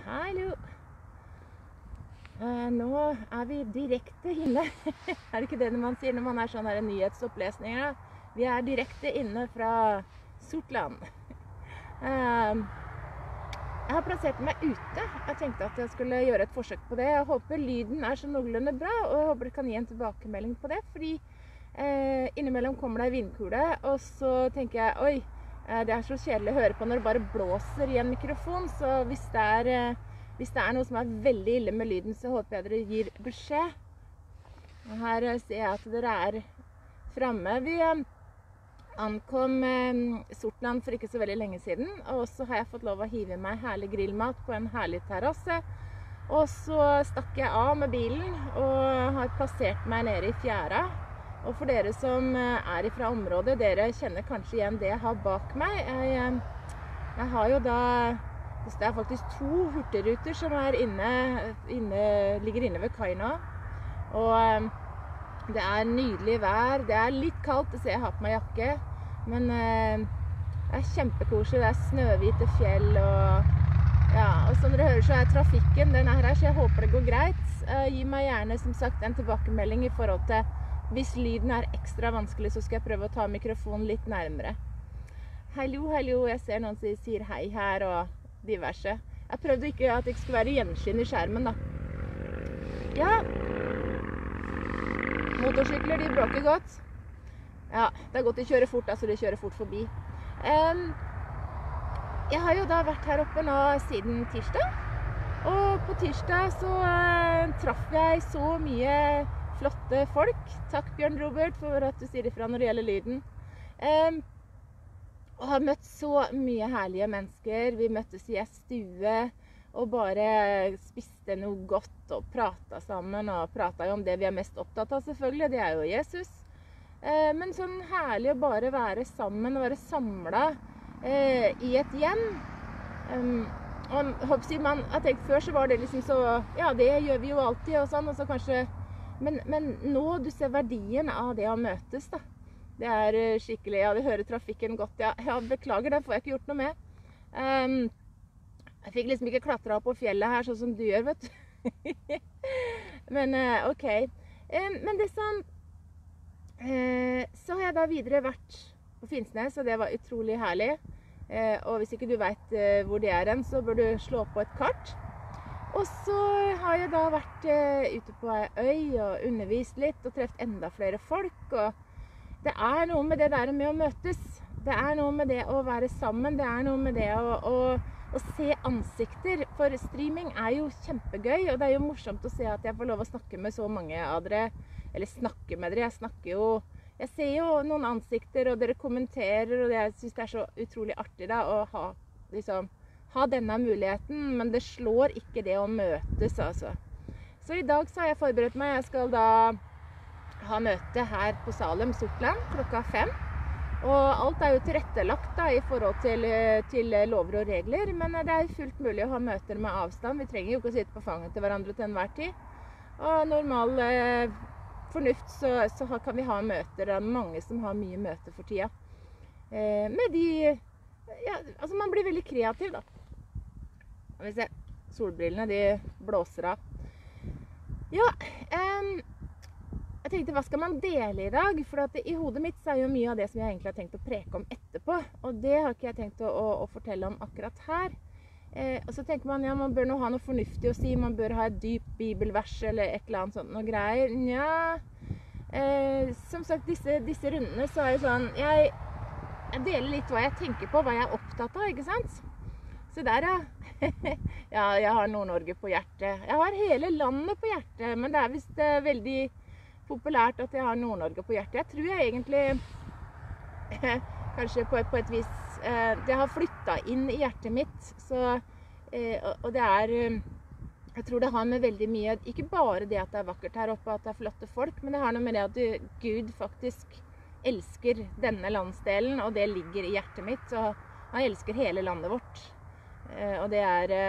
Hallo. Nå vi direkte inne. Det ikke det man sier når man sånn her nyhetsopplesninger? Da? Vi direkte inne fra Sortland. Jeg har plassert meg ute. Jeg tenkte at jeg skulle gjøre et forsøk på det. Jeg håper lyden så noenlunde bra, og jeg håper jeg kan gi en tilbakemelding på det. Fordi innimellom kommer det vindkule, og så tenker jeg, oi, det så kjedelig å høre på når det bare blåser i en mikrofon. Så hvis det noe som veldig ille med lyden, så håper jeg dere gir beskjed. Og her ser jeg at dere fremme. Vi ankom Sortland for ikke så veldig lenge siden, og så har jeg fått lov å hive meg herlig grillmat på en herlig terrasse. Og så stakk jeg av med bilen og har plassert meg nede i fjæra. Og for dere som fra området, dere kjenner kanskje igjen det jeg har bak meg. Jeg har jo da, det faktisk 2 hurtigruter som ligger inne ved kai nå. Og det nydelig vær, det litt kaldt, det ser jeg har på meg jakke, men det kjempekoselig, det snøhvite fjell, og som dere hører så trafikken, den her, så jeg håper det går greit. Gi meg gjerne som sagt en tilbakemelding i forhold til, hvis lyden ekstra vanskelig, så skal jeg prøve å ta mikrofonen litt nærmere. Hallo, hallo, jeg ser noen som sier hei her, og diverse. Jeg prøvde ikke at det ikke skulle være gjenskinn i skjermen da. Ja, motorsykler, de bråker godt. Ja, det godt de kjører fort, så de kjører fort forbi. Jeg har jo da vært her oppe nå siden tirsdag, og på tirsdag så traff jeg så mye flotte folk. Takk Bjørn Robert for at du sier ifra når det gjelder lyden. Og har møtt så mye herlige mennesker. Vi møttes i en stue og bare spiste noe godt og pratet sammen, og pratet jo om det vi mest opptatt av selvfølgelig, det jo Jesus. Men sånn herlig å bare være sammen og være samlet i et hjem. Og jeg tenkte før så var det liksom så, ja det gjør vi jo alltid og sånn, og så kanskje, men nå du ser verdien av det å møtes da. Det skikkelig, ja, du hører trafikken godt, ja, beklager, det får jeg ikke gjort noe med. Jeg fikk liksom ikke klatre opp på fjellet her, sånn som du gjør, vet du. Men, ok. Men det som, så har jeg da videre vært på Finnsnes, og det var utrolig herlig. Og hvis ikke du vet hvor det så bør du slå på et kart. Og så har jeg da vært ute på en øy og undervist litt og treft enda flere folk, og det noe med det der med å møtes. Det noe med det å være sammen. Det noe med det å se ansikter. For streaming jo kjempegøy, og det jo morsomt å se at jeg får lov å snakke med så mange av dere. Eller snakke med dere. Jeg ser jo noen ansikter, og dere kommenterer, og jeg synes det så utrolig artig da, å ha denne muligheten. Men det slår ikke det å møtes, altså. Så i dag så har jeg forberedt meg. Jeg skal da ha møte her på Salem, Sortland, klokka 5. Og alt jo tilrettelagt da, i forhold til lover og regler, men det fullt mulig å ha møter med avstand. Vi trenger jo ikke å sitte på fanget til hverandre til enhver tid. Og normal fornuft så kan vi ha møter. Det mange som har mye møter for tida. Med ja, altså man blir veldig kreativ da. Og vi ser, solbrillene, de blåser av. Ja, jeg tenkte, hva skal man dele i dag? For at i hodet mitt jo mye av det som jeg egentlig har tenkt å preke om etterpå. Og det har ikke jeg tenkt å fortelle om akkurat her. Og så tenker man, ja, man bør nå ha noe fornuftig å si. Man bør ha et dypt bibelvers eller et eller annet sånt, noe greier. Ja, som sagt, disse rundene så det sånn, jeg deler litt hva jeg tenker på, hva jeg opptatt av, ikke sant? Så der, ja. Ja, jeg har Nord-Norge på hjertet. Jeg har hele landet på hjertet, men det visst veldig populært at jeg har Nord-Norge på hjertet. Jeg tror jeg egentlig, kanskje på et vis, det har flyttet inn i hjertet mitt, så, og det jeg tror det har med veldig mye, ikke bare det at det vakkert her oppe, at det flotte folk, men det har noe med det at Gud faktisk elsker denne landsdelen, og det ligger i hjertet mitt, så han elsker hele landet vårt. Og det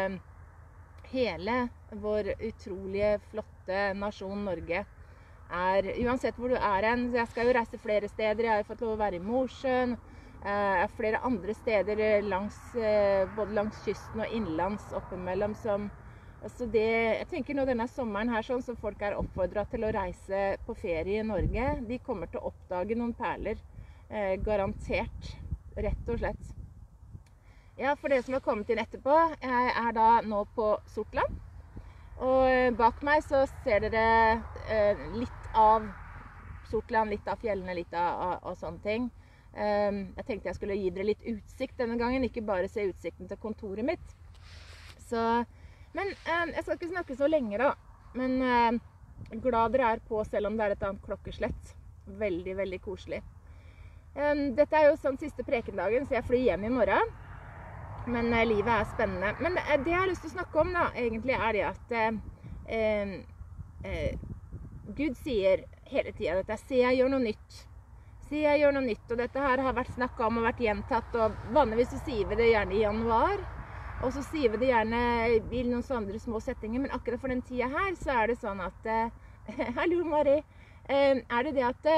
hele vår utrolige, flotte nasjon Norge, uansett hvor du hen, så jeg skal jo reise flere steder. Jeg har jo fått lov å være i Mosjøen, flere andre steder både langs kysten og innlands oppimellom som altså jeg tenker nå denne sommeren her sånn, så folk oppfordret til å reise på ferie i Norge. De kommer til å oppdage noen perler. Garantert. Rett og slett. Ja, for dere som har kommet inn etterpå, jeg da nå på Sortland. Og bak meg så ser dere litt av Sortland, litt av fjellene, litt av sånne ting. Jeg tenkte jeg skulle gi dere litt utsikt denne gangen, ikke bare se utsikten til kontoret mitt. Men jeg skal ikke snakke så lenge da. Men glad dere på selv om det et annet klokkeslett. Veldig, veldig koselig. Dette jo sånn siste prekendagen, så jeg flyr hjem i morgen. Men livet spennende. Men det jeg har lyst til å snakke om da, egentlig det at Gud sier hele tiden dette, se jeg gjør noe nytt. Se jeg gjør noe nytt, og dette her har vært snakket om og vært gjentatt, og vanligvis så sier vi det gjerne i januar, og så sier vi det gjerne i noen andre små settinger, men akkurat for den tida her så det sånn at, hallo Marie, det at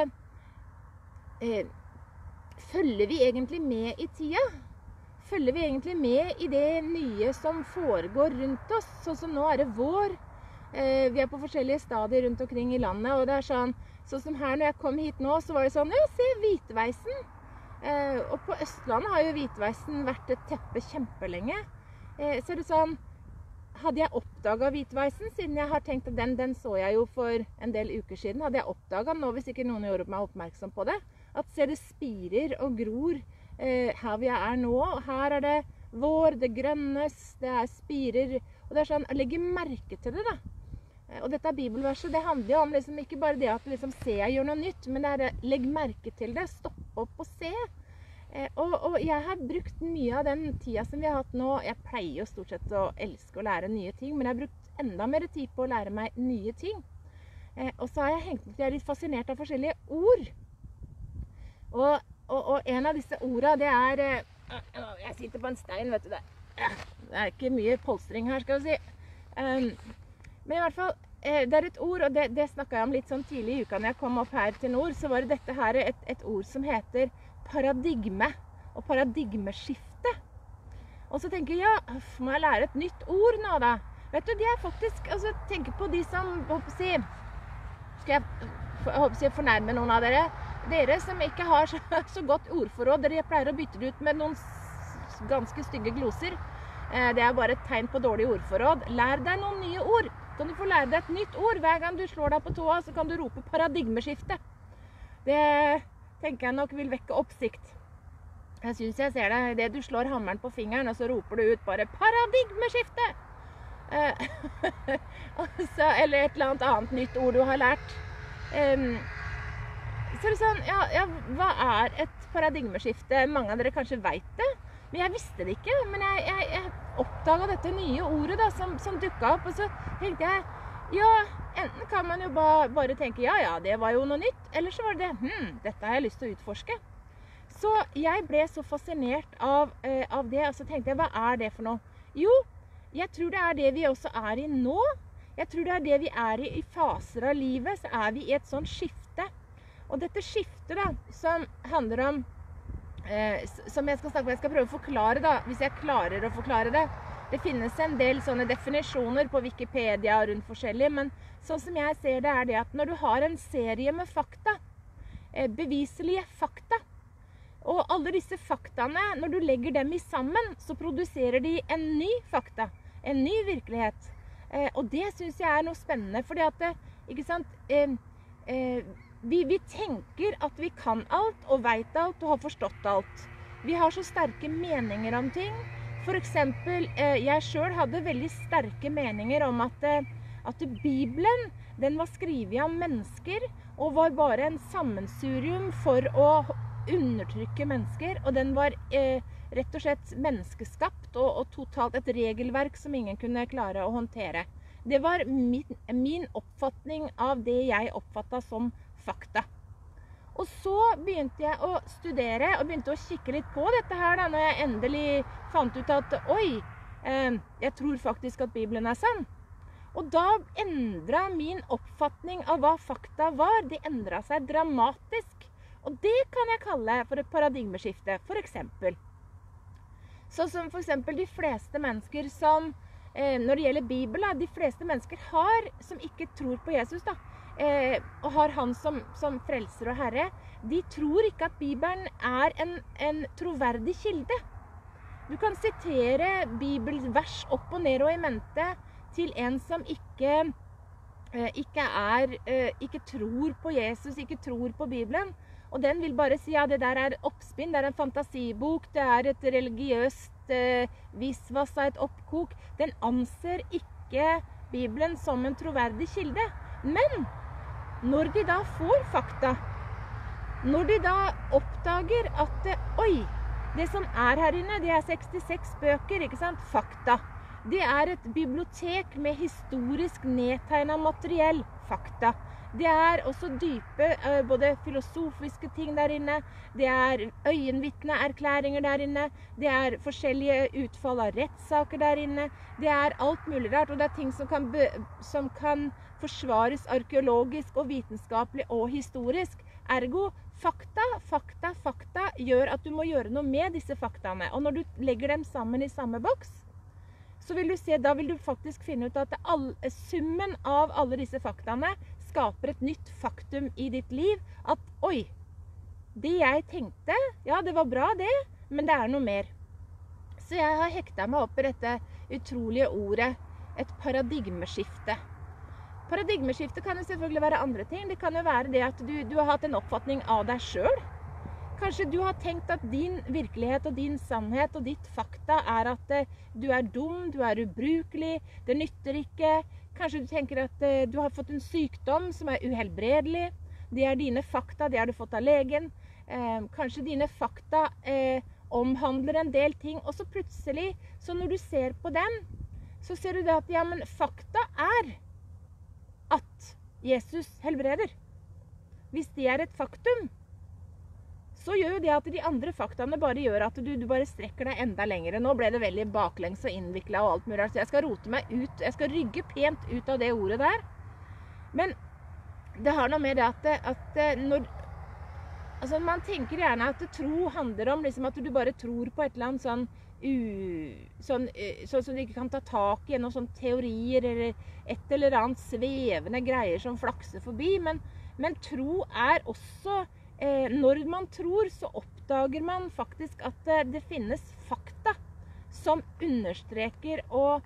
følger vi egentlig med i tida? Følger vi egentlig med i det nye som foregår rundt oss? Sånn som nå det vår. Vi på forskjellige stadier rundt omkring i landet, og det sånn som her når jeg kom hit nå, så var det sånn, ja, se hvitveisen. Og på Østlandet har jo hvitveisen vært et teppe kjempelenge. Så det sånn, hadde jeg oppdaget hvitveisen, siden jeg har tenkt at den så jeg jo for en del uker siden, hadde jeg oppdaget nå, hvis ikke noen gjorde meg oppmerksom på det, at se det spirer og gror her vi nå, og her det vår, det grønnes, det spirer, og det sånn, legge merke til det da. Og dette bibelverset, det handler jo om liksom, ikke bare det at liksom, se jeg gjør noe nytt, men det legg merke til det, stopp opp og se. Og jeg har brukt mye av den tida som vi har hatt nå. Jeg pleier jo stort sett å elske å lære nye ting, men jeg har brukt enda mer tid på å lære meg nye ting. Og så har jeg hengt meg til, jeg litt fascinert av forskjellige ord. Og en av disse ordene, det jeg sitter på en stein, vet du det. Det ikke mye polstring her, skal vi si. Men i hvert fall, det et ord, og det snakket jeg om litt sånn tidlig i uka når jeg kom opp her til nord, så var dette her et ord som heter paradigme og paradigmeskifte. Og så tenker jeg, ja, må jeg lære et nytt ord nå da? Vet du, de faktisk, altså tenker på de som, skal jeg fornærme noen av dere som ikke har så godt ordforråd, dere pleier å bytte det ut med noen ganske stygge gloser. Det bare et tegn på dårlig ordforråd. Lær deg noen nye ord. Kan du få lære deg et nytt ord? Hver gang du slår deg på tåa, så kan du rope paradigmeskifte. Det tenker jeg nok vil vekke oppsikt. Jeg synes jeg ser det. Det du slår hammeren på fingeren, og så roper du ut bare paradigmeskifte. Eller et eller annet nytt ord du har lært. Så det sånn, ja, hva et paradigmeskifte? Mange av dere kanskje vet det. Men jeg visste det ikke, men jeg oppdaget dette nye ordet da, som dukket opp, og så tenkte jeg, ja, enten kan man jo bare tenke, ja, det var jo noe nytt, eller så var det, dette har jeg lyst til å utforske. Så jeg ble så fascinert av det, og så tenkte jeg, hva det for noe? Jo, jeg tror det det vi også i nå. Jeg tror det det vi i faser av livet, så vi i et sånt skifte. Og dette skiftet da, som handler om som jeg skal snakke om, jeg skal prøve å forklare da, hvis jeg klarer å forklare det. Det finnes en del sånne definisjoner på Wikipedia rundt forskjellige, men sånn som jeg ser det det at når du har en serie med fakta, beviselige fakta, og alle disse faktaene, når du legger dem sammen, så produserer de en ny fakta, en ny virkelighet. Og det synes jeg noe spennende, fordi at, ikke sant, vi tenker at vi kan alt, og vet alt, og har forstått alt. Vi har så sterke meninger om ting. For eksempel, jeg selv hadde veldig sterke meninger om at Bibelen, den var skrevet av mennesker, og var bare en sammensurium for å undertrykke mennesker, og den var rett og slett menneskeskapt, og totalt et regelverk som ingen kunne klare å håndtere. Det var min oppfatning av det jeg oppfattet som fakta. Og så begynte jeg å studere, og begynte å kikke litt på dette her da, når jeg endelig fant ut at, oi, jeg tror faktisk at Bibelen sann. Og da endret min oppfatning av hva fakta var. Det endret seg dramatisk. Og det kan jeg kalle for et paradigmeskifte, for eksempel. Sånn som for eksempel de fleste mennesker som, når det gjelder Bibelen, de fleste mennesker som ikke tror på Jesus da, og har han som frelser og herre, de tror ikke at Bibelen er en troverdig kilde. Du kan sitere bibelvers opp og ned og i mente til en som ikke tror på Jesus, ikke tror på Bibelen. Og den vil bare si, ja, det der er oppspinn, det er en fantasibok, det er et religiøst visvas av et oppkok. Den anser ikke Bibelen som en troverdig kilde. Men når de da får fakta, når de da oppdager at oi, det som er her inne, det er 66 bøker, ikke sant? Fakta. Det er et bibliotek med historisk nedtegnet materiell. Fakta. Det er også dype, både filosofiske ting der inne, det er øyenvitneerklæringer der inne, det er forskjellige utfall av rettssaker der inne, det er alt mulig rart, og det er ting som kan forsvares arkeologisk og vitenskapelig og historisk. Ergo, fakta gjør at du må gjøre noe med disse faktaene. Og når du legger dem sammen i samme boks, så vil du se, da vil du faktisk finne ut at summen av alle disse faktaene skaper et nytt faktum i ditt liv. At, oi, det jeg tenkte, ja, det var bra det, men det er noe mer. Så jeg har hektet meg opp i dette utrolige ordet, et paradigmeskifte. Paradigmeskifte kan jo selvfølgelig være andre ting. Det kan jo være det at du har hatt en oppfatning av deg selv. Kanskje du har tenkt at din virkelighet og din sannhet og ditt fakta er at du er dum, du er ubrukelig, det nytter ikke. Kanskje du tenker at du har fått en sykdom som er uhelbredelig. Det er dine fakta, det har du fått av legen. Kanskje dine fakta omhandler en del ting, og så plutselig, så når du ser på den, så ser du det at, ja, men fakta er at Jesus helbreder. Hvis det er et faktum, så gjør jo det at de andre faktaene bare gjør at du bare strekker deg enda lengre. Nå ble det veldig baklengs og innviklet og alt mulig, så jeg skal rote meg ut, jeg skal rygge pent ut av det ordet der. Men det har noe med det at når, altså man tenker gjerne at tro handler om liksom at du bare tror på et eller annet sånn som du ikke kan ta tak i, noen sånne teorier eller et eller annet svevende greier som flakser forbi, men tro er også når man tror, så oppdager man faktisk at det finnes fakta som understreker og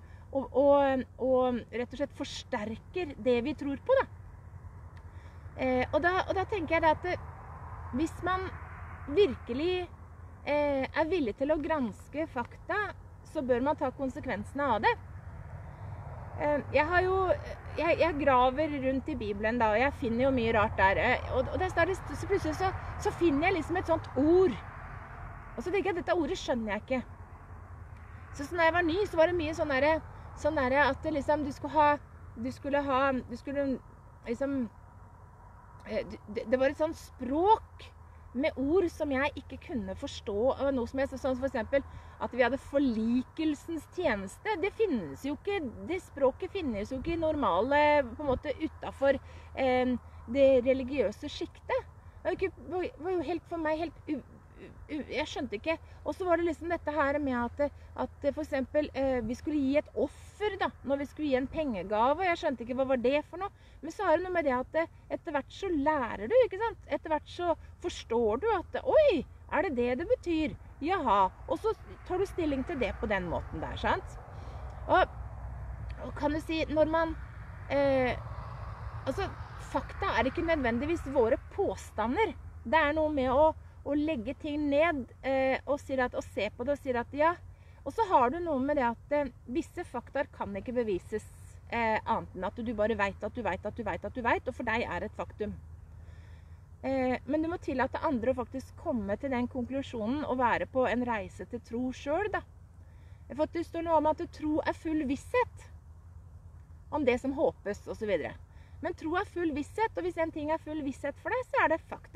rett og slett forsterker det vi tror på da. Og da tenker jeg at hvis man virkelig er villig til å granske fakta, så bør man ta konsekvensene av det. Jeg graver rundt i Bibelen da, og jeg finner jo mye rart der. Og så plutselig så finner jeg liksom et sånt ord. Og så tenker jeg at dette ordet skjønner jeg ikke. Så når jeg var ny, så var det mye sånn der at liksom det var et sånt språk med ord som jeg ikke kunne forstå. Noe som jeg sånn for eksempel at vi hadde forlikelsens tjeneste. Det finnes jo ikke, det språket finnes jo ikke i normale, på en måte utenfor det religiøse skiktet. Det var jo helt for meg jeg skjønte ikke. Og så var det liksom dette her med at for eksempel vi skulle gi et offer da, når vi skulle gi en pengegave. Jeg skjønte ikke hva var det for noe. Men så har det noe med det at etter hvert så lærer du, ikke sant? Etter hvert så forstår du at oi, er det det betyr? Jaha. Og så tar du stilling til det på den måten der, sant? Og kan du si, når man altså, fakta er ikke nødvendigvis våre påstander. Det er noe med å legge ting ned og se på det og si at ja. Og så har du noe med det at visse fakta kan ikke bevises annet enn at du bare vet at du vet, og for deg er et faktum. Men du må tillate andre å faktisk komme til den konklusjonen og være på en reise til tro selv da. For det står noe om at tro er full visshet om det som håpes og så videre. Men tro er full visshet, og hvis en ting er full visshet for deg, så er det fakta.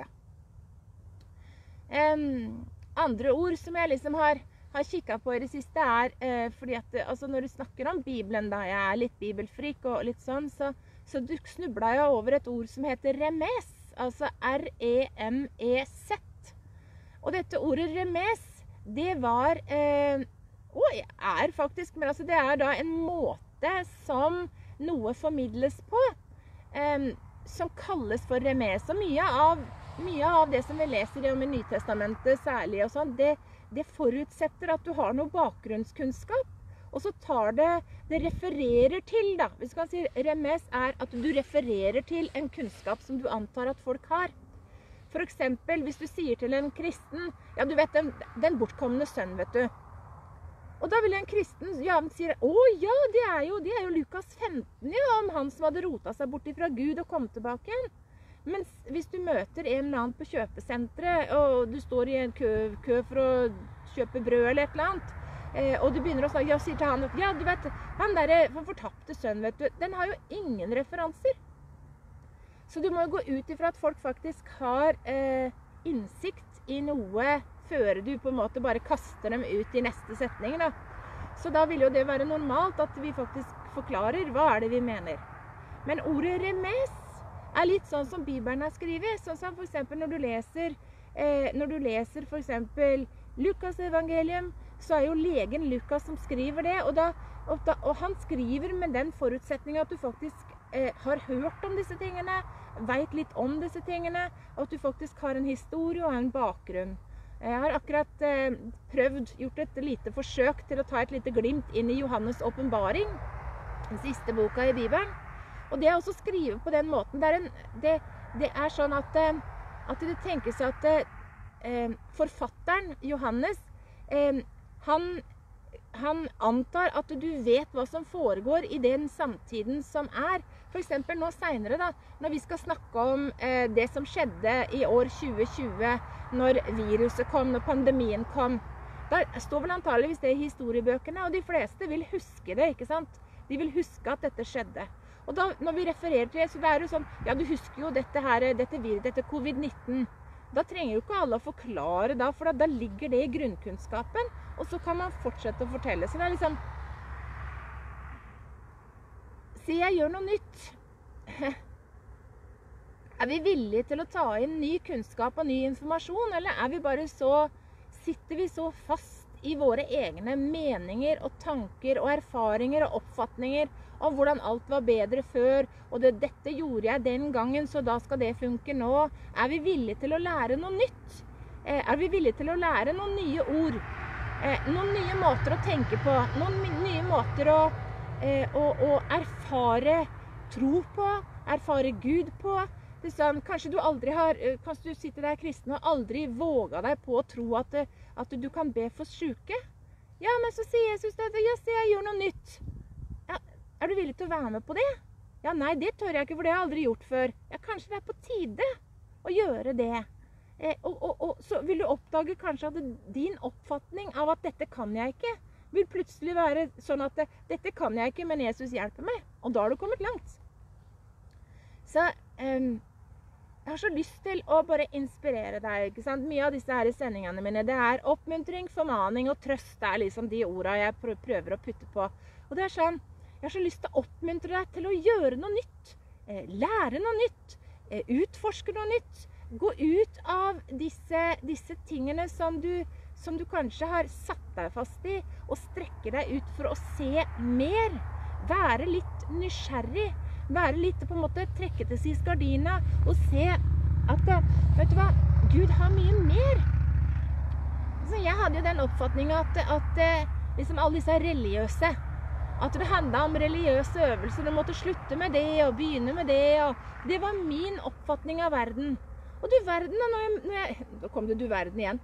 Andre ord som jeg liksom har kikket på i det siste fordi at altså når du snakker om Bibelen da, jeg er litt bibelfrik og litt sånn, så snublet jeg over et ord som heter remes. altså R-E-M-E-Z. Og dette ordet remes, det var, og er faktisk, men altså det er da en måte som noe formidles på, som kalles for remes. Og mye av det som vi leser om i Nytestamentet særlig og sånn, det forutsetter at du har noe bakgrunnskunnskap. Og så det refererer til, da. Hvis man sier remes er at du refererer til en kunnskap som du antar at folk har. For eksempel, hvis du sier til en kristen, ja, du vet, den bortkomne sønn, vet du. Og da vil en kristen, ja, han sier, å ja, det er jo Lukas 15, ja, om han som hadde rotet seg bort fra Gud og kom tilbake igjen. Mens hvis du møter en eller annen på kjøpesentret, og du står i en kø for å kjøpe brød eller et eller annet, og du begynner å snakke, og sier til han, ja, du vet, han fortapte sønn, vet du, den har jo ingen referanser. Så du må jo gå ut ifra at folk faktisk har innsikt i noe før du på en måte bare kaster dem ut i neste setning, da. Så da vil jo det være normalt at vi faktisk forklarer hva er det vi mener. Men ordet remes er litt sånn som Bibelen er skrevet, sånn som for eksempel når du leser for eksempel Lukas evangelium, så er jo legen Lukas som skriver det, og han skriver med den forutsetningen at du faktisk har hørt om disse tingene, vet litt om disse tingene, og at du faktisk har en historie og en bakgrunn. Jeg har akkurat gjort et lite forsøk til å ta et lite glimt inn i Johannes åpenbaring, den siste boka i Bibelen. Og det å også skrive på den måten, det er sånn at det tenkes at forfatteren, Johannes, han antar at du vet hva som foregår i den samtiden som er. For eksempel nå senere da, når vi skal snakke om det som skjedde i år 2020, når viruset kom, når pandemien kom. Der står vel antageligvis det i historiebøkene, og de fleste vil huske det, ikke sant? De vil huske at dette skjedde. Og da, når vi refererer til det, så det er jo sånn, ja, du husker jo dette covid-19. Da trenger jo ikke alle å forklare da, for da ligger det i grunnkunnskapen, og så kan man fortsette å fortelle. Så det er liksom, si jeg gjør noe nytt. Er vi villige til å ta inn ny kunnskap og ny informasjon, eller sitter vi så fast i våre egne meninger og tanker og erfaringer og oppfatninger om hvordan alt var bedre før, og dette gjorde jeg den gangen, så da skal det funke nå. Er vi villige til å lære noe nytt? Er vi villige til å lære noen nye ord? Noen nye måter å tenke på? Noen nye måter å erfare tro på? Erfare Gud på? Det er sånn, kanskje du sitter der kristen og aldri våger deg på å tro at du kan be for syke? Ja, men så sier Jesus at jeg gjør noe nytt. Ja, er du villig til å være med på det? Ja, nei, det tør jeg ikke, for det har jeg aldri gjort før. Ja, kanskje det er på tide å gjøre det. Og så vil du oppdage kanskje at din oppfatning av at dette kan jeg ikke, vil plutselig være sånn at dette kan jeg ikke, men Jesus hjelper meg. Og da har du kommet langt. Så jeg har så lyst til å bare inspirere deg, ikke sant? Mye av disse her sendingene mine, det er oppmuntring, formaning og trøst, det er liksom de ordene jeg prøver å putte på. Og det er sånn, jeg har så lyst til å oppmuntre deg til å gjøre noe nytt, lære noe nytt, utforske noe nytt, gå ut av disse tingene som du kanskje har satt deg fast i, og strekke deg ut for å se mer, være litt nysgjerrig, være litt på en måte trekke til sist gardina og se at, vet du hva, Gud har mye mer. Så jeg hadde jo den oppfatningen at liksom alle disse religiøse, at det handlet om religiøse øvelser, du måtte slutte med det og begynne med det, og det var min oppfatning av verden. Og du verden, da kom det du verden igjen.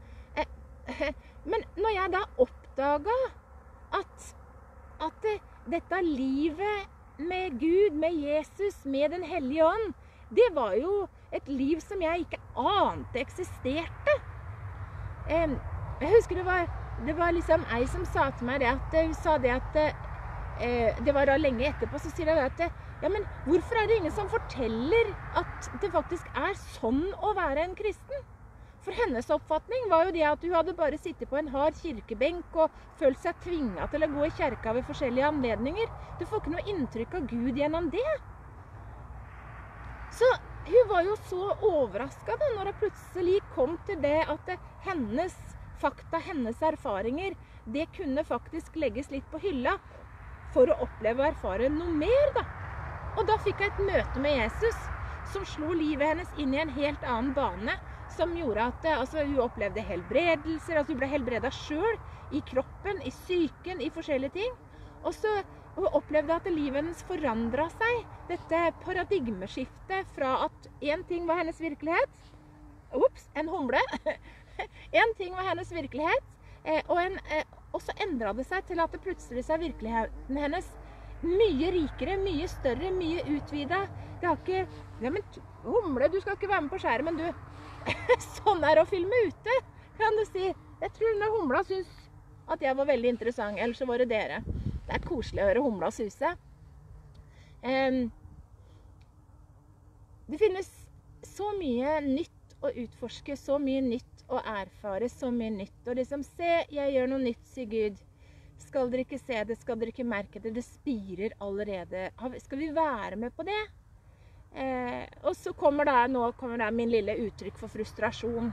Men når jeg da oppdaget at dette livet med Gud, med Jesus, med den hellige ånd, det var jo et liv som jeg ikke ante eksisterte. Jeg husker det var liksom ei som sa til meg hun sa det at det var da lenge etterpå, så sier jeg at ja, men hvorfor er det ingen som forteller at det faktisk er sånn å være en kristen? For hennes oppfatning var jo det at hun hadde bare sittet på en hard kirkebenk og følt seg tvinget til å gå i kirka ved forskjellige anledninger. Du får ikke noe inntrykk av Gud gjennom det. Så hun var jo så overrasket da, når hun plutselig kom til det at hennes fakta, hennes erfaringer, det kunne faktisk legges litt på hylla for å oppleve og erfare noe mer da. Og da fikk jeg et møte med Jesus, som slo livet hennes inn i en helt annen bane, som gjorde at hun opplevde helbredelser, hun ble helbredet selv i kroppen, i psyken, i forskjellige ting. Og så hun opplevde at livet hennes forandret seg, dette paradigmeskiftet fra at en ting var hennes virkelighet, en humle, en ting var hennes virkelighet, og så endret det seg til at det plutselig er virkeligheten hennes mye rikere, mye større, mye utvidet. Det har ikke, ja, men humle, du skal ikke være med på skjermen, du. Sånn å filme ute, kan du si. Jeg tror denne humla synes at jeg var veldig interessant, ellers så var det dere. Det er koselig å høre humla suse. Det finnes så mye nytt å utforske, så mye nytt å erfare, så mye nytt. Og liksom, se, jeg gjør noe nytt, sier Gud. Skal dere ikke se det, skal dere ikke merke det, det spirer allerede. Skal vi være med på det? Og så kommer det min lille uttrykk for frustrasjon.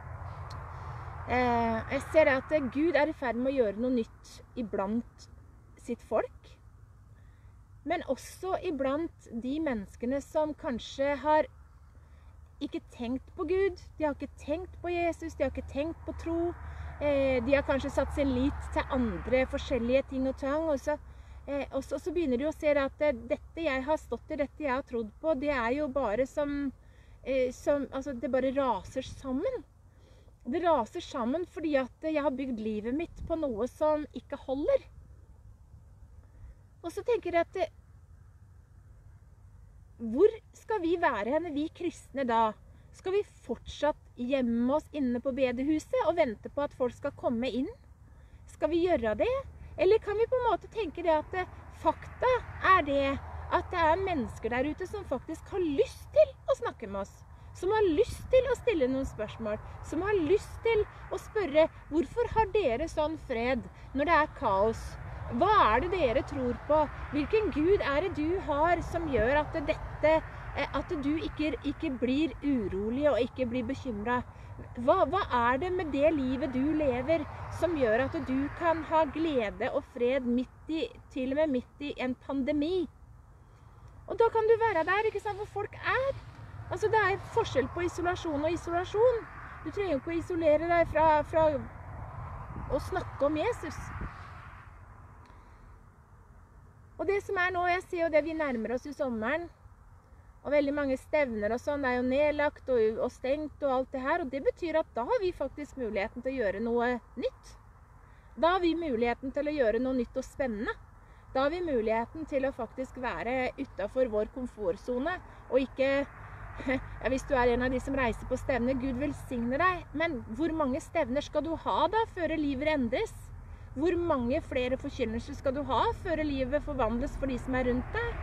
Jeg ser at Gud er i ferd med å gjøre noe nytt iblant sitt folk, men også iblant de menneskene som kanskje har ikke tenkt på Gud, de har ikke tenkt på Jesus, de har ikke tenkt på tro, de har kanskje satt sin lit til andre forskjellige ting og tang, og så begynner de å se at dette jeg har stått i, dette jeg har trodd på, det er jo bare altså det bare raser sammen. Det raser sammen fordi at jeg har bygd livet mitt på noe som ikke holder. Og så tenker jeg at hvor skal vi være henne, vi kristne da? Skal vi fortsatt gjemme oss inne på bedehuset og vente på at folk skal komme inn? Skal vi gjøre det? Eller kan vi på en måte tenke det at fakta er det at det er mennesker der ute som faktisk har lyst til å snakke med oss? Som har lyst til å stille noen spørsmål, som har lyst til å spørre hvorfor har dere sånn fred når det er kaos? Hva er det dere tror på? Hvilken Gud er det du har som gjør at du ikke blir urolig og ikke blir bekymret? Hva er det med det livet du lever som gjør at du kan ha glede og fred til og med midt i en pandemi? Og da kan du være der, ikke sant, hvor folk er. Altså det er forskjell på isolasjon og isolasjon. Du trenger ikke å isolere deg fra å snakke om Jesus. Og det som er nå, jeg ser jo det vi nærmer oss i sommeren, og veldig mange stevner og sånn, det er jo nedlagt og stengt og alt det her, og det betyr at da har vi faktisk muligheten til å gjøre noe nytt. Da har vi muligheten til å gjøre noe nytt og spennende. Da har vi muligheten til å faktisk være utenfor vår komfortzone, og ikke, ja, hvis du er en av de som reiser på stevner, Gud velsigne deg, men hvor mange stevner skal du ha da før livet endres? Hvor mange flere forkynnelser skal du ha før livet forvandles for de som er rundt deg?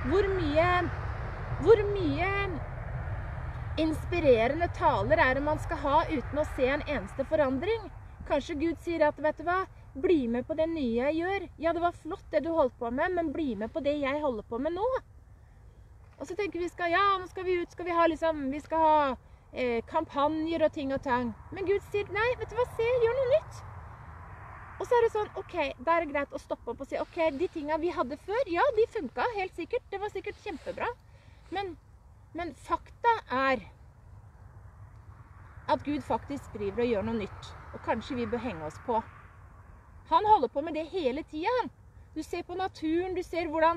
Hvor mye inspirerende taler er det man skal ha uten å se en eneste forandring? Kanskje Gud sier at, vet du hva, bli med på det nye jeg gjør. Ja, det var flott det du holdt på med, men bli med på det jeg holder på med nå. Og så tenker vi nå skal vi ut, vi skal ha kampanjer og ting og tang. Men Gud sier, nei, vet du hva, gjør noe nytt. Og så er det sånn, ok, da er det greit å stoppe opp og si, ok, de tingene vi hadde før, ja, de funket helt sikkert, det var sikkert kjempebra. Men fakta er at Gud faktisk driver og gjør noe nytt, og kanskje vi bør henge oss på. Han holder på med det hele tiden. Du ser på naturen, du ser hvordan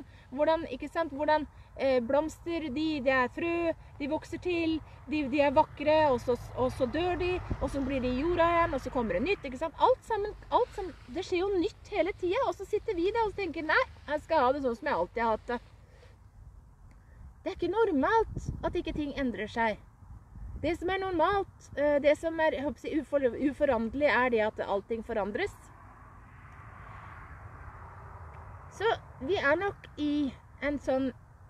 blomster, de er frø, de vokser til, de er vakre, og så dør de, og så blir de i jorda igjen, og så kommer det nytt, ikke sant? Alt sammen, det skjer jo nytt hele tiden, og så sitter vi der og tenker, nei, jeg skal ha det sånn som jeg alltid har hatt det. Det er ikke normalt at ikke ting endrer seg. Det som er normalt, det som er uforanderlig, er det at allting forandres. Så vi er nok i en sånn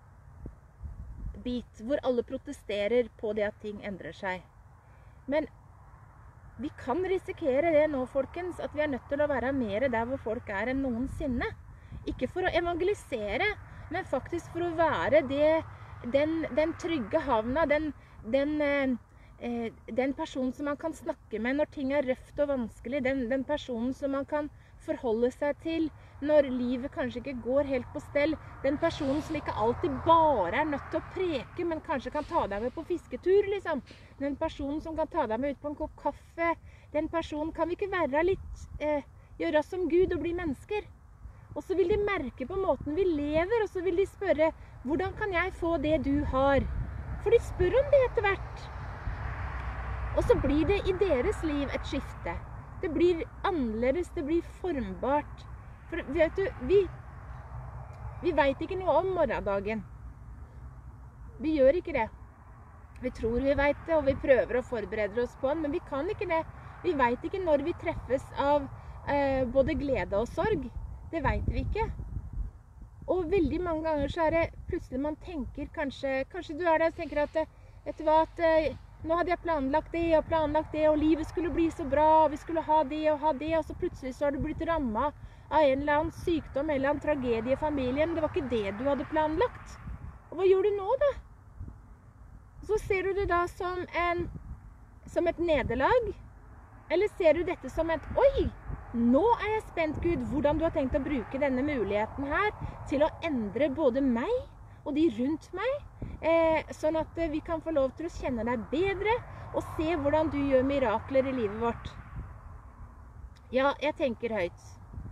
bit hvor alle protesterer på det at ting endrer seg. Men vi kan risikere det nå, folkens, at vi er nødt til å være mer der hvor folk er enn noensinne. Ikke for å evangelisere, men faktisk for å være den trygge havna, den personen som man kan snakke med når ting røft og vanskelig, den personen som man kan forholde seg til når livet kanskje ikke går helt på stell, den personen som ikke alltid bare nødt til å preke, men kanskje kan ta deg med på fisketur, liksom. Den personen som kan ta deg med ut på en kopp kaffe, den personen kan vi ikke være litt, gjøre oss som Gud og bli mennesker. Og så vil de merke på måten vi lever, og så vil de spørre, hvordan kan jeg få det du har? For de spør om det etter hvert. Og så blir det i deres liv et skifte. Det blir annerledes, det blir formbart. For vet du, vi vet ikke noe om morgendagen. Vi gjør ikke det. Vi tror vi vet det, og vi prøver å forberede oss på den, men vi kan ikke det. Vi vet ikke når vi treffes av både glede og sorg. Det vet vi ikke. Og veldig mange ganger så det plutselig man tenker, kanskje du der og tenker at, vet du hva, at nå hadde jeg planlagt det, og livet skulle bli så bra, og vi skulle ha det, og så plutselig så har du blitt rammet av en eller annen sykdom, eller en tragedie i familien. Det var ikke det du hadde planlagt. Og hva gjør du nå da? Så ser du det da som et nederlag, eller ser du dette som et, oi, nå jeg spent, Gud, hvordan du har tenkt å bruke denne muligheten her til å endre både meg og de rundt meg, sånn at vi kan få lov til å kjenne deg bedre og se hvordan du gjør mirakler i livet vårt. Ja, jeg tenker høyt.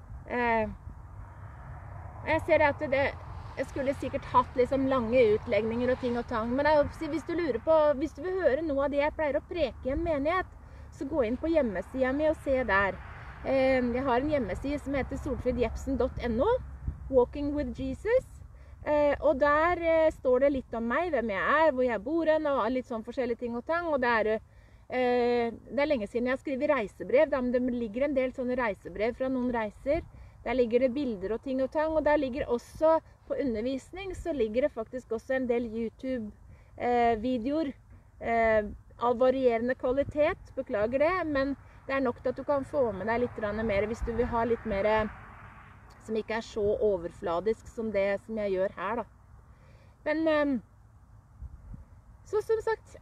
Jeg ser at jeg skulle sikkert hatt liksom lange utlegninger og ting og tang, men hvis du lurer på, hvis du vil høre noe av det jeg pleier å preke i en menighet, så gå inn på hjemmesiden min og se der. Jeg har en hjemmeside som heter solfridjepsen.no, Walking with Jesus, og der står det litt om meg, hvem jeg hvor jeg bor hen, og litt sånn forskjellige ting og tang, og det lenge siden jeg har skrevet reisebrev, men det ligger en del sånne reisebrev fra noen reiser, der ligger det bilder og ting og tang, og der ligger også, på undervisning, så ligger det faktisk også en del YouTube-videoer av varierende kvalitet, beklager det, men det nok til at du kan få med deg litt mer hvis du vil ha litt mer som ikke så overfladisk som det som jeg gjør her da. Men så som sagt,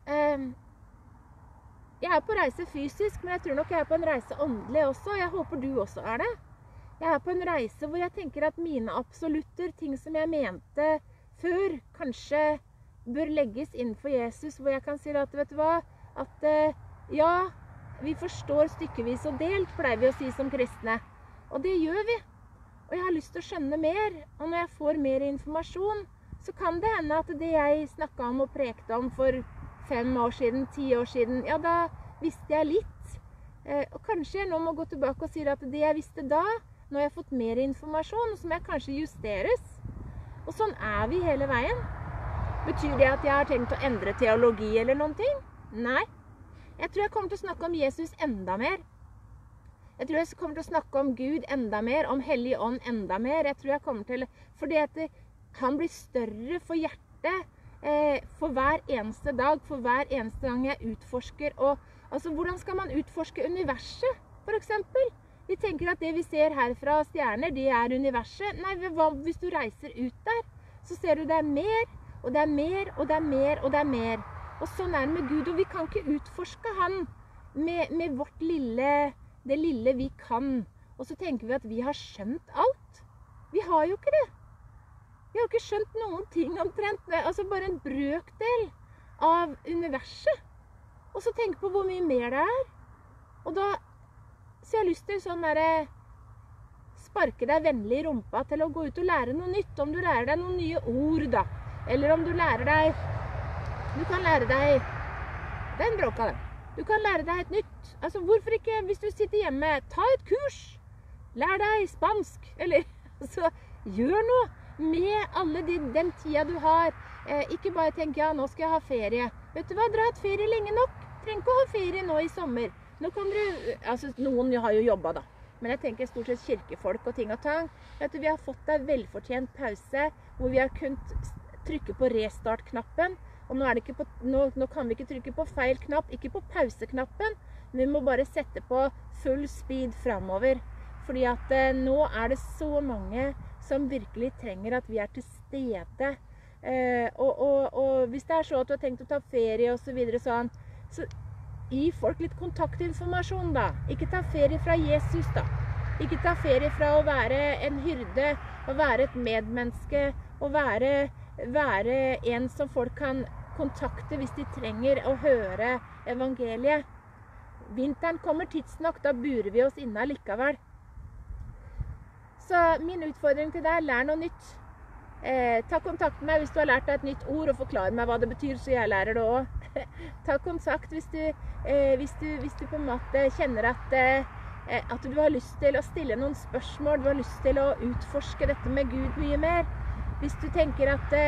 jeg på reise fysisk, men jeg tror nok jeg på en reise åndelig også. Jeg håper du også det. Jeg på en reise hvor jeg tenker at mine absolutter, ting som jeg mente før, kanskje bør legges inn for Jesus, hvor jeg kan si at, vet du hva, at ja, vi forstår stykkevis og delt, pleier vi å si som kristne. Og det gjør vi. Og jeg har lyst til å skjønne mer. Og når jeg får mer informasjon, så kan det hende at det jeg snakket om og prekte om for 5 år siden, 10 år siden, ja, da visste jeg litt. Og kanskje jeg nå må gå tilbake og si at det jeg visste da, nå har jeg fått mer informasjon, så må jeg kanskje justeres. Og sånn vi hele veien. Betyr det at jeg har tenkt å endre teologi eller noen ting? Nei. Jeg tror jeg kommer til å snakke om Jesus enda mer. Jeg tror jeg kommer til å snakke om Gud enda mer, om Hellig Ånd enda mer. Jeg tror jeg kommer til, fordi at han blir større for hjertet for hver eneste dag, for hver eneste gang jeg utforsker. Og, altså, hvordan skal man utforske universet, for eksempel? Vi tenker at det vi ser herfra stjerner, det universet. Nei, hvis du reiser ut der, så ser du det mer, og det mer, og det mer, og det mer. Og sånn det med Gud, og vi kan ikke utforske han med vårt det lille vi kan. Og så tenker vi at vi har skjønt alt. Vi har jo ikke det. Vi har ikke skjønt noen ting omtrent, altså bare en brøkdel av universet. Og så tenk på hvor mye mer det Og da, så jeg har lyst til sånn sparke deg vennlig i rumpa til å gå ut og lære noe nytt. Om du lærer deg noen nye ord da, eller om du lærer deg Du kan lære deg, den bråka den. Du kan lære deg et nytt. Altså, hvorfor ikke, hvis du sitter hjemme, ta et kurs. Lær deg spansk. Eller, altså, gjør noe med alle den tida du har. Ikke bare tenk, ja, nå skal jeg ha ferie. Vet du hva, dra et ferie lenge nok. Trenger ikke å ha ferie nå i sommer. Nå kan dere, altså, noen har jo jobbet da. Men jeg tenker stort sett kirkefolk og ting og tang. Vet du, vi har fått en velfortjent pause, hvor vi har kunnet trykke på restart-knappen. Og nå, nå kan vi ikke trykke på feil knapp, ikke på pauseknappen, men vi må bare sette på full speed fremover. Fordi at nå det så mange som virkelig trenger at vi til stede Og hvis det så at du har tenkt å ta ferie og så videre sånn, så gi folk litt kontaktinformasjon da. Ikke ta ferie fra Jesus da. Ikke ta ferie fra å være en hyrde, å være et medmenneske, å være en som folk kan kontakte hvis de trenger å høre evangeliet. Vinteren kommer tidsnok, da burer vi oss inne likevel. Så min utfordring til deg, lær noe nytt. Ta kontakt med meg hvis du har lært deg et nytt ord, og forklar meg hva det betyr, så jeg lærer det også. Ta kontakt hvis du på en måte kjenner at du har lyst til å stille noen spørsmål, du har lyst til å utforske dette med Gud mye mer. Hvis du tenker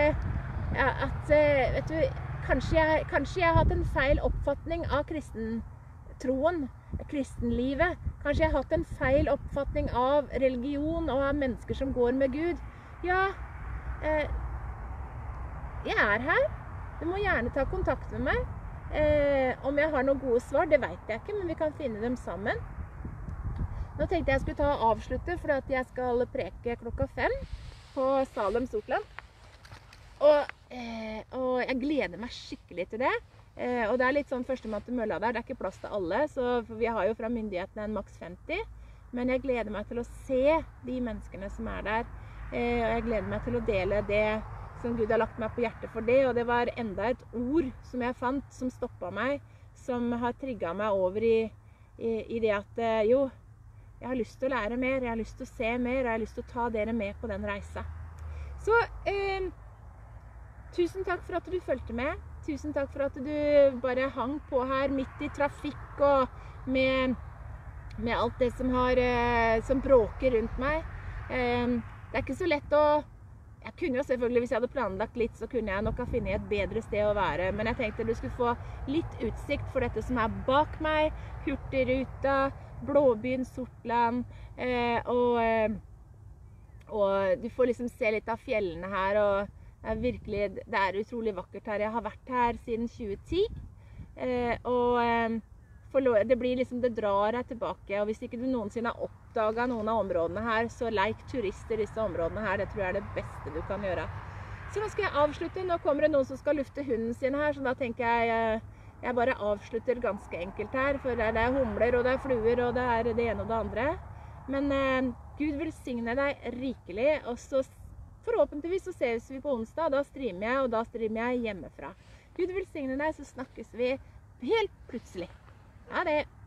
vet du, kanskje jeg har hatt en feil oppfatning av kristentroen, kristenlivet. Kanskje jeg har hatt en feil oppfatning av religion og av mennesker som går med Gud. Ja, jeg her. Du må gjerne ta kontakt med meg. Om jeg har noen gode svar, det vet jeg ikke, men vi kan finne dem sammen. Nå tenkte jeg skulle ta og avslutte, for at jeg skal preke 5:00 på Salem Sortland. Og jeg gleder meg skikkelig til det. Og det litt sånn førstemann til mølla der. Det ikke plass til alle, for vi har jo fra myndighetene en maks 50. Men jeg gleder meg til å se de menneskene som der. Og jeg gleder meg til å dele det som Gud har lagt meg på hjertet for det. Og det var enda et ord som jeg fant, som stoppet meg, som har trigget meg over i det at jo, jeg har lyst til å lære mer, jeg har lyst til å se mer, og jeg har lyst til å ta dere med på den reisa. Så tusen takk for at du fulgte med. Tusen takk for at du bare hang på her midt i trafikk og med alt det som bråker rundt meg. Det ikke så lett jeg kunne jo selvfølgelig, hvis jeg hadde planlagt litt, så kunne jeg nok ha funnet et bedre sted å være. Men jeg tenkte du skulle få litt utsikt for dette som bak meg. Hurtigruta, Blåbyen, Sortland. Og du får liksom se litt av fjellene her. Og det utrolig vakkert her. Jeg har vært her siden 2010. Det blir liksom, det drar deg tilbake. Og hvis ikke du noensinne har oppdaget noen av områdene her, så leik turister disse områdene her. Det tror jeg det beste du kan gjøre. Så nå skal jeg avslutte. Nå kommer det noen som skal lufte hunden sin her, så da tenker jeg bare avslutter ganske enkelt her. For det humler, og det fluer, og det det ene og det andre. Men Gud velsigne deg rikelig, og så forhåpentligvis så ses vi på onsdag. Da streamer jeg, og da streamer jeg hjemmefra. Gud velsigne deg, så snakkes vi helt plutselig. Ha det!